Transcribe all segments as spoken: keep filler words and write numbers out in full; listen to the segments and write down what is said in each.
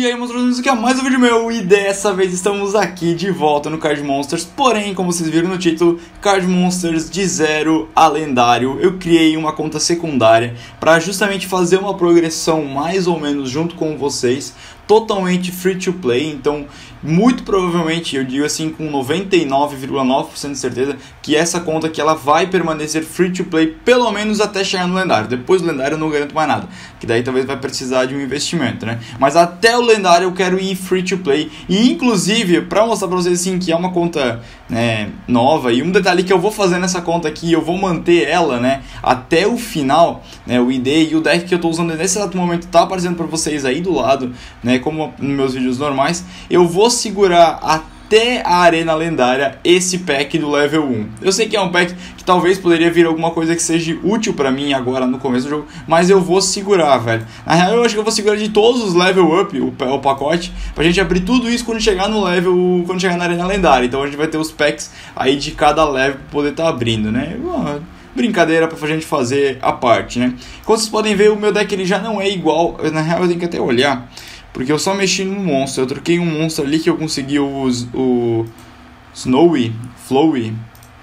E aí, monstros, aqui é mais um vídeo meu e dessa vez estamos aqui de volta no Card Monsters. Porém, como vocês viram no título, Card Monsters de zero a lendário. Eu criei uma conta secundária para justamente fazer uma progressão mais ou menos junto com vocês, totalmente free to play. Então, muito provavelmente, eu digo assim com noventa e nove vírgula nove por cento de certeza que essa conta aqui ela vai permanecer free to play pelo menos até chegar no lendário. Depois do lendário eu não garanto mais nada, que daí talvez vai precisar de um investimento, né? Mas até o lendário eu quero ir free to play. E inclusive, para mostrar para vocês assim que é uma conta, né, nova, e um detalhe que eu vou fazer nessa conta aqui, eu vou manter ela, né, até o final, né, o I D e o deck que eu estou usando nesse exato momento tá aparecendo para vocês aí do lado, né, como nos meus vídeos normais. Eu vou segurar até a arena lendária esse pack do level um. Eu sei que é um pack que talvez poderia vir alguma coisa que seja útil pra mim agora no começo do jogo, mas eu vou segurar, velho. Na real, eu acho que eu vou segurar de todos os level up, o, o pacote, pra gente abrir tudo isso quando chegar no level, quando chegar na arena lendária. Então a gente vai ter os packs aí de cada level pra poder estar tá abrindo, né? Brincadeira pra gente fazer a parte, né? Como vocês podem ver, o meu deck ele já não é igual. Na real, eu tenho que até olhar, porque eu só mexi no monstro. Eu troquei um monstro ali que eu consegui o, o Snowy, Flowy.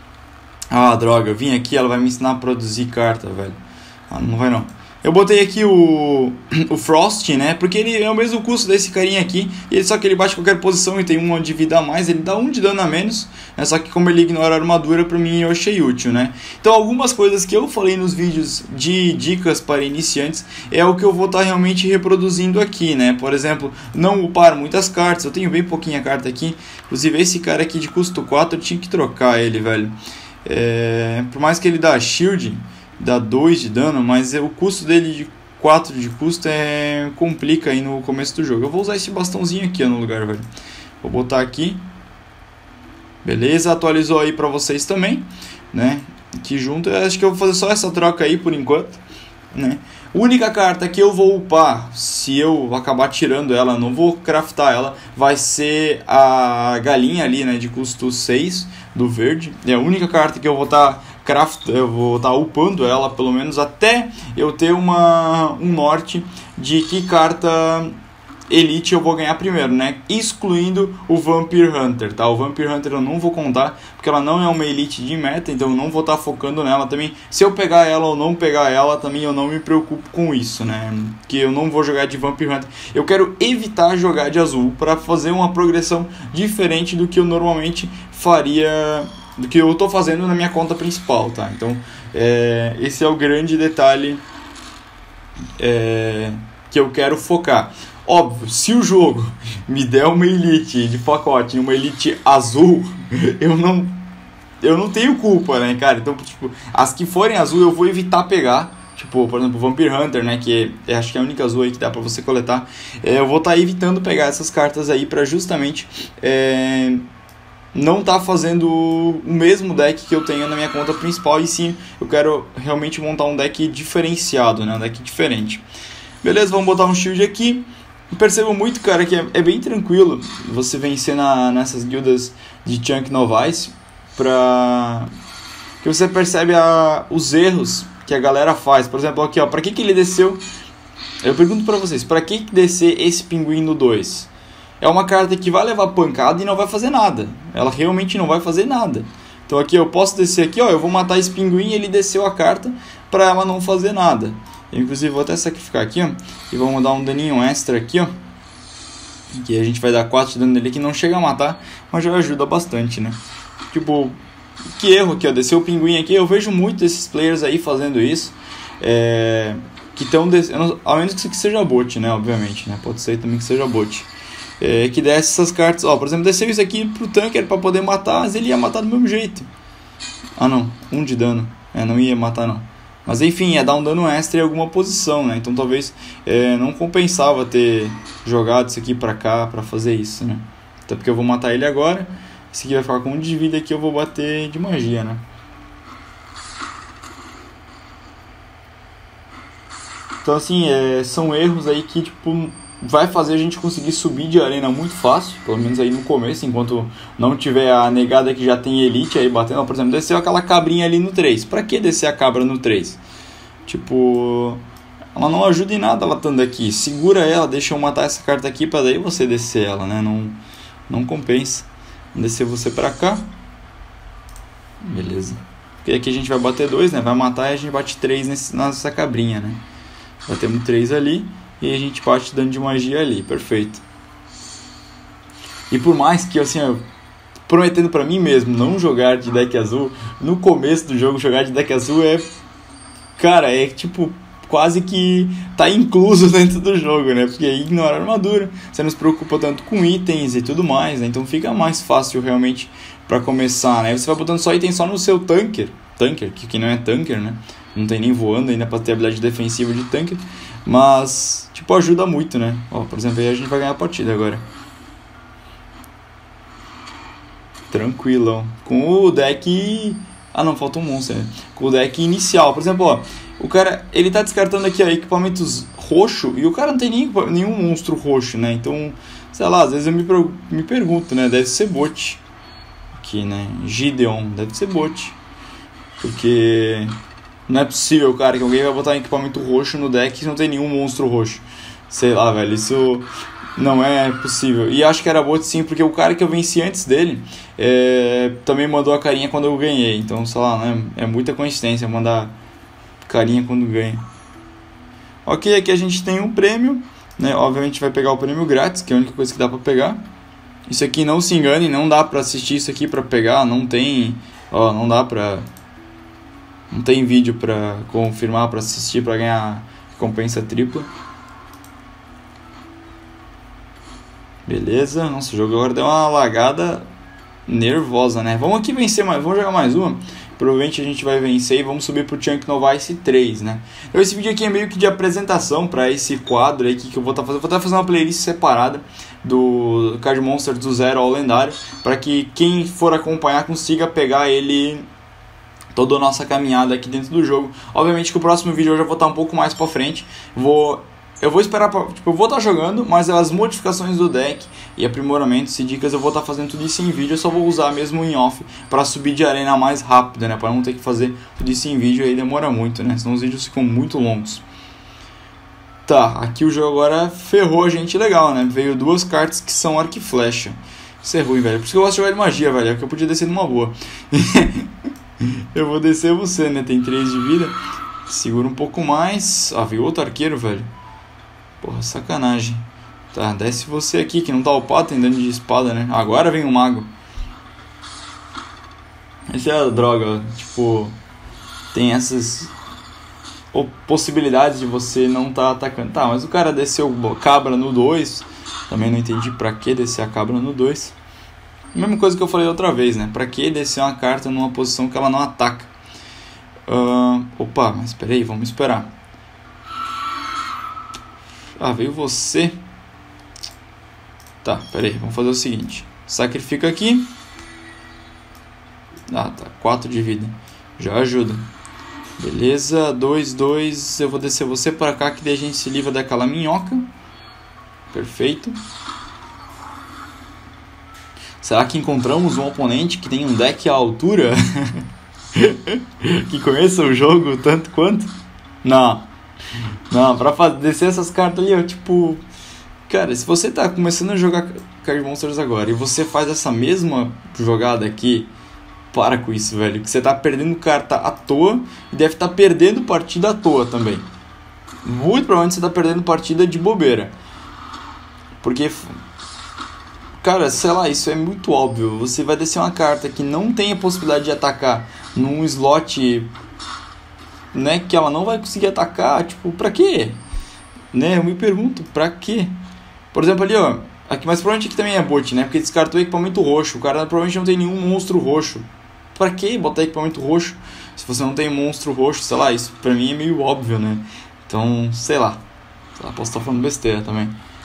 Ah, droga, eu vim aqui, ela vai me ensinar a produzir carta, velho. Ah, não vai não. Eu botei aqui o, o Frost, né? Porque ele é o mesmo custo desse carinha aqui. E só que ele bate qualquer posição e tem uma de vida a mais. Ele dá um de dano a menos, né? Só que como ele ignora a armadura, pra mim eu achei útil, né? Então algumas coisas que eu falei nos vídeos de dicas para iniciantes é o que eu vou estar tá realmente reproduzindo aqui, né? Por exemplo, não upar muitas cartas. Eu tenho bem pouquinha carta aqui. Inclusive esse cara aqui de custo quatro eu tinha que trocar ele, velho. É... Por mais que ele dá shield, dá dois de dano, mas o custo dele de quatro de custo é complica aí no começo do jogo. Eu vou usar esse bastãozinho aqui ó, no lugar, velho. Vou botar aqui. Beleza, atualizou aí pra vocês também, né? Aqui junto, eu acho que eu vou fazer só essa troca aí por enquanto, né? A única carta que eu vou upar, se eu acabar tirando ela, não vou craftar ela, vai ser a galinha ali, né, de custo seis do verde. É a única carta que eu vou estar tá craft, eu vou estar tá upando ela, pelo menos até eu ter uma, um norte de que carta Elite eu vou ganhar primeiro, né? Excluindo o Vampire Hunter, tá? O Vampire Hunter eu não vou contar, porque ela não é uma Elite de meta, então eu não vou estar tá focando nela também. Se eu pegar ela ou não pegar ela, também eu não me preocupo com isso, né? Que eu não vou jogar de Vampire Hunter. Eu quero evitar jogar de azul para fazer uma progressão diferente do que eu normalmente faria, do que eu tô fazendo na minha conta principal, tá? Então, é, esse é o grande detalhe é, que eu quero focar. Óbvio, se o jogo me der uma Elite de pacote, uma Elite azul, eu não, eu não tenho culpa, né, cara? Então, tipo, as que forem azul eu vou evitar pegar. Tipo, por exemplo, o Vampire Hunter, né, que é, acho que é a única azul aí que dá pra você coletar. É, eu vou estar tá evitando pegar essas cartas aí pra justamente é, não tá fazendo o mesmo deck que eu tenho na minha conta principal. E sim, eu quero realmente montar um deck diferenciado, né, um deck diferente. Beleza, vamos botar um shield aqui. Percebo muito, cara, que é, é bem tranquilo você vencer na, nessas guildas de Chunk Novice, pra que você percebe a, os erros que a galera faz. Por exemplo, aqui ó, pra que que ele desceu? Eu pergunto pra vocês, pra que que descer esse pinguim no dois? É uma carta que vai levar pancada e não vai fazer nada. Ela realmente não vai fazer nada. Então aqui eu posso descer aqui, ó, eu vou matar esse pinguim e ele desceu a carta pra ela não fazer nada. Eu, inclusive vou até sacrificar aqui, ó, e vamos dar um daninho extra aqui, ó, que a gente vai dar quatro de dano nele, que não chega a matar, mas já ajuda bastante, né? Tipo, que erro aqui, ó, desceu o pinguim aqui. Eu vejo muito esses players aí fazendo isso, é, que estão descendo, ao menos que seja bot, né, obviamente, né, pode ser também que seja bot, é, que desce essas cartas, ó, por exemplo, desceu isso aqui pro tanker pra poder matar, mas ele ia matar do mesmo jeito. Ah não, um de dano, é, não ia matar não. Mas enfim, ia dar um dano extra em alguma posição, né? Então talvez é, não compensava ter jogado isso aqui pra cá pra fazer isso, né? Até porque eu vou matar ele agora. Esse aqui vai ficar com um de vida aqui, eu vou bater de magia, né? Então assim, é, são erros aí que tipo vai fazer a gente conseguir subir de arena muito fácil, pelo menos aí no começo, enquanto não tiver a negada que já tem Elite aí batendo. Por exemplo, desceu aquela cabrinha ali no três. Pra que descer a cabra no três? Tipo, ela não ajuda em nada ela estando aqui. Segura ela, deixa eu matar essa carta aqui pra daí você descer ela, né? Não, não compensa. Vou descer você pra cá. Beleza. Porque aqui a gente vai bater dois, né? Vai matar e a gente bate três nesse, nessa cabrinha, né? Batemos três ali e a gente bate dano de magia ali. Perfeito. E por mais que, assim, eu prometendo pra mim mesmo não jogar de deck azul, no começo do jogo jogar de deck azul é... Cara, é tipo... quase que tá incluso dentro do jogo, né? Porque aí ignora a armadura, você não se preocupa tanto com itens e tudo mais, né? Então fica mais fácil realmente pra começar, né? Você vai botando só itens só no seu tanker, tanker, que, que não é tanker, né? Não tem nem voando ainda pra ter habilidade defensiva de tanker, mas, tipo, ajuda muito, né? Ó, por exemplo, aí a gente vai ganhar a partida agora. Tranquilão. Com o deck... Ah, não, falta um monstro, né? Com o deck inicial, por exemplo, ó, o cara, ele tá descartando aqui, ó, equipamentos roxo, e o cara não tem nem, nenhum monstro roxo, né? Então, sei lá, às vezes eu me, me pergunto, né? Deve ser bot. Aqui, né? Gideon, deve ser bot. Porque não é possível, cara, que alguém vai botar um equipamento roxo no deck e não tem nenhum monstro roxo. Sei lá, velho, isso não é possível. E acho que era bot sim, porque o cara que eu venci antes dele é, também mandou a carinha quando eu ganhei. Então, sei lá, né? É muita coincidência mandar carinha quando ganha. Ok, aqui a gente tem um prêmio, né? Obviamente vai pegar o prêmio grátis, que é a única coisa que dá pra pegar. Isso aqui, não se engane, não dá pra assistir isso aqui pra pegar, não tem, ó, não dá pra, não tem vídeo pra confirmar, pra assistir, pra ganhar recompensa tripla. Beleza, nossa, o jogo agora deu uma lagada nervosa, né? Vamos aqui vencer mais, vamos jogar mais uma. Provavelmente a gente vai vencer e vamos subir pro Chunk Novice três, né? Então esse vídeo aqui é meio que de apresentação para esse quadro aí que eu vou estar tá fazendo. Vou estar tá fazendo uma playlist separada do Card Monsters do zero ao lendário, para que quem for acompanhar consiga pegar ele toda a nossa caminhada aqui dentro do jogo. Obviamente que o próximo vídeo eu já vou estar tá um pouco mais para frente. Vou Eu vou esperar, pra, tipo, eu vou estar jogando, mas as modificações do deck e aprimoramentos e dicas eu vou estar fazendo tudo isso em vídeo. Eu só vou usar mesmo em off para subir de arena mais rápido, né? Para não ter que fazer tudo isso em vídeo, aí demora muito, né? Senão os vídeos ficam muito longos. Tá, aqui o jogo agora ferrou a gente legal, né? Veio duas cartas que são arco e flecha. Isso é ruim, velho. Por isso que eu gosto de jogar de magia, velho. É que eu podia descer numa boa. Eu vou descer você, né? Tem três de vida. Segura um pouco mais. Ah, veio outro arqueiro, velho. Porra, sacanagem. Tá, desce você aqui, que não tá upado, tem dano de espada, né? Agora vem o mago. Essa é a droga, tipo... Tem essas possibilidades de você não tá atacando. Tá, mas o cara desceu cabra no dois. Também não entendi pra que descer a cabra no dois. Mesma coisa que eu falei outra vez, né? Pra que descer uma carta numa posição que ela não ataca? Uh, opa, mas peraí, vamos esperar. Ah, veio você. Tá, pera aí, vamos fazer o seguinte. Sacrifica aqui. Ah, tá, quatro de vida. Já ajuda. Beleza, dois, dois. Eu vou descer você pra cá, que daí a gente se livra daquela minhoca. Perfeito. Será que encontramos um oponente que tem um deck à altura? Que conheça o jogo tanto quanto? Não. Não, pra fazer, descer essas cartas ali, ó, tipo... Cara, se você tá começando a jogar Card Monsters agora e você faz essa mesma jogada aqui, para com isso, velho. Que você tá perdendo carta à toa e deve estar tá perdendo partida à toa também. Muito provavelmente você tá perdendo partida de bobeira. Porque... Cara, sei lá, isso é muito óbvio. Você vai descer uma carta que não tem a possibilidade de atacar num slot... Né, que ela não vai conseguir atacar, tipo, pra quê? Né, eu me pergunto, pra quê? Por exemplo, ali, ó, aqui, mas provavelmente aqui também é bot, né, porque descartou equipamento roxo, o cara provavelmente não tem nenhum monstro roxo. Pra que botar equipamento roxo se você não tem monstro roxo? Sei lá, isso pra mim é meio óbvio, né, então, sei lá, sei lá, posso estar falando besteira também.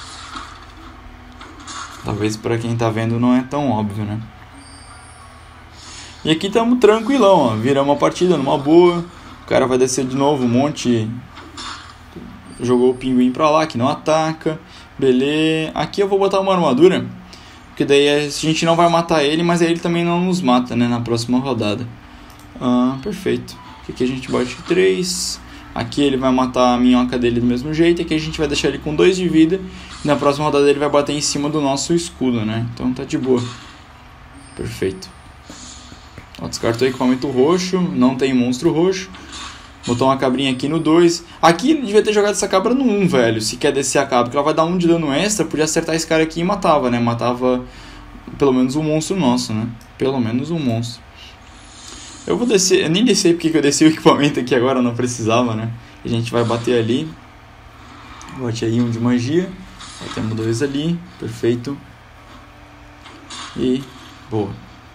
Talvez pra quem tá vendo não é tão óbvio, né. E aqui estamos tranquilão, ó, viramos uma partida numa boa. O cara vai descer de novo um monte. Jogou o pinguim pra lá, que não ataca. Beleza. Aqui eu vou botar uma armadura, porque daí a gente não vai matar ele, mas aí ele também não nos mata, né, na próxima rodada. Ah, perfeito. Aqui a gente bate três. Aqui ele vai matar a minhoca dele do mesmo jeito. Aqui a gente vai deixar ele com dois de vida. E na próxima rodada ele vai bater em cima do nosso escudo, né? Então tá de boa. Perfeito. Ó, descartou o equipamento roxo. Não tem monstro roxo. Botou uma cabrinha aqui no dois. Aqui ele devia ter jogado essa cabra no um, velho. Se quer descer a cabra, porque ela vai dar um de dano extra. Podia acertar esse cara aqui e matava, né? Matava pelo menos um monstro nosso, né? Pelo menos um monstro. Eu vou descer. Eu nem desci porque eu desci o equipamento aqui agora. Não precisava, né? A gente vai bater ali. Bote aí um de magia. Aí temos dois ali. Perfeito. E boa.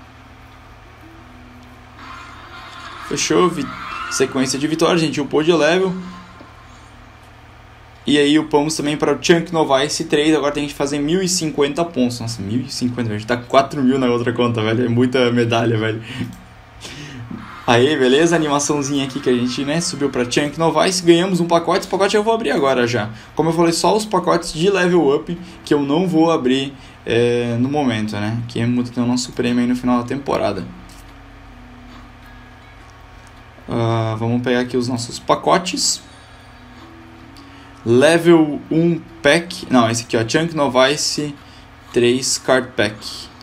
Fechou. Vi... Sequência de vitória, a gente upou de level. E aí upamos também para o Chunk Novice três. Agora tem que fazer mil e cinquenta pontos. Nossa, mil e cinquenta, a gente tá com quatro mil na outra conta, velho. É muita medalha, velho. Aí, beleza? Animaçãozinha aqui que a gente, né, subiu para Chunk Novice. Ganhamos um pacote. Esse pacote eu vou abrir agora já. Como eu falei, só os pacotes de level up que eu não vou abrir é, no momento, né? Que é muito tem o nosso prêmio aí no final da temporada. Uh, vamos pegar aqui os nossos pacotes. Level um Pack. Não, esse aqui, ó. Chunk Novice três Card Pack.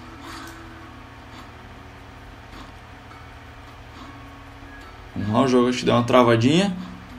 Vamos lá, o jogo acho que deu uma travadinha.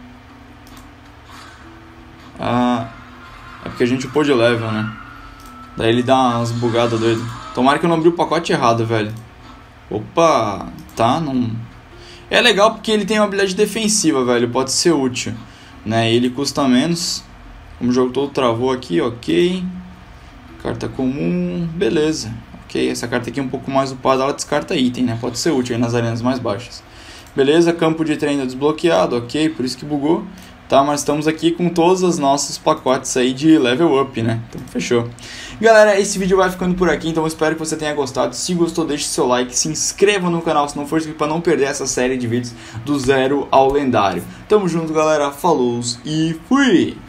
Ah, é porque a gente upou de level, né? Daí ele dá umas bugadas doidas. Tomara que eu não abri o pacote errado, velho. Opa, tá, não... É legal porque ele tem uma habilidade defensiva, velho. Pode ser útil, né? Ele custa menos. Como o jogo todo travou aqui, ok. Carta comum, beleza. Ok, essa carta aqui é um pouco mais upada. Ela descarta item, né? Pode ser útil aí nas arenas mais baixas. Beleza, campo de treino desbloqueado, ok. Por isso que bugou. Tá, mas estamos aqui com todos os nossos pacotes aí de level up, né? Então, fechou. Galera, esse vídeo vai ficando por aqui, então eu espero que você tenha gostado. Se gostou, deixe seu like, se inscreva no canal se não for inscrito para não perder essa série de vídeos do zero ao lendário. Tamo junto, galera. Falou e fui!